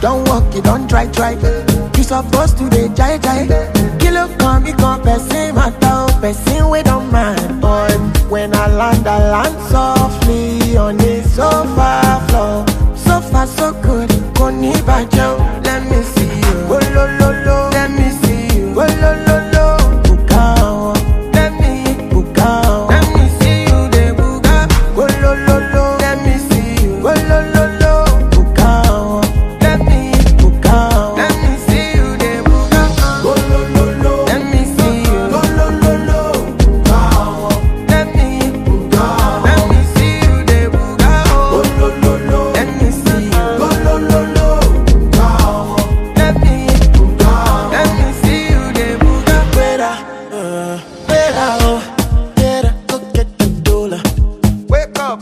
don't walk, you don't try. You supposed to dey jai. Kilo come, you come, person matter, person we don't mind. Boy, when I land softly on the sofa floor. So far so good, koni bajo. Let me see you, oh lo lo lo. Let me see you, oh lo lo lo. Bukao, let me bukao. Let me see you, de buga, oh lo lo lo. Let me see you, oh lo lo lo. Bukao, let me bukao. Let me see you, de buga, oh lo lo lo. Let me see you, oh lo lo lo. Bukao, let me bukao. Let me see you, de buga, oh lo lo lo. Let me see you, oh lo lo lo. Bukao, let me bukao. Let me see you, de buga. Better, oh, better go get the dollar. Wake up.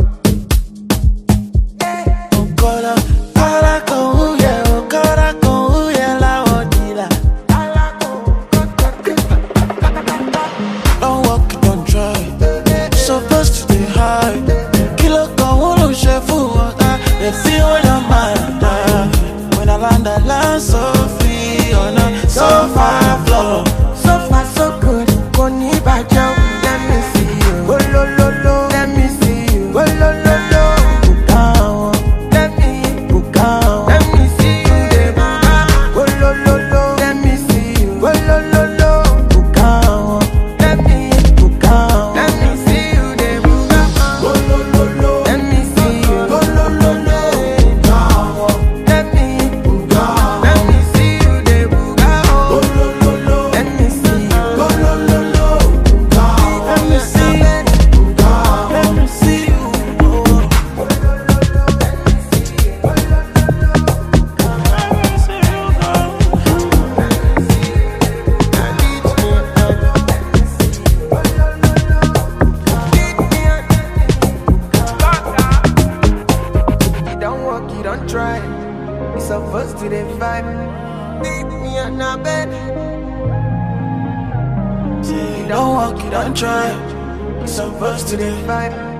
Okola, para con huye, okora con huye la odila. Don't walk, don't try. Supposed to stay high. Kilo con uno chef water. They feel when I'm mad. When I land so free on a sofa floor. So far so good, koni bajo. Let me see you, oh lo lo lo. Let me see you, oh lo lo lo. Bukao, let me bukao. Let me see you, de buga, oh lo lo lo. Let me see you, oh lo lo lo. Bukao, let me bukao. Let me see you, de buga, oh lo lo lo. Let me see you, oh lo lo lo. Bukao, let me bukao. Let me see you, de buga, oh lo lo lo. Let me see you, oh lo lo lo. Bukao, let me see you, bukao. Let me see you, oh. You don't walk, you don't try. You supposed to dey vibe. Beat me on the bed. You don't walk, you don't try. You supposed to dey vibe.